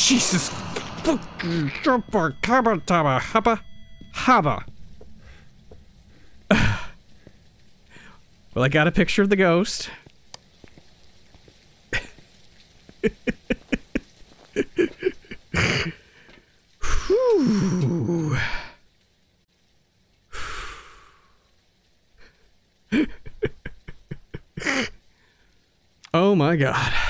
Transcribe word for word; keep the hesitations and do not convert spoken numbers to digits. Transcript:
Jesus. Fucking jumper, cabba, tabba, habba, habba. Well, I got a picture of the ghost. Whew. Oh my God.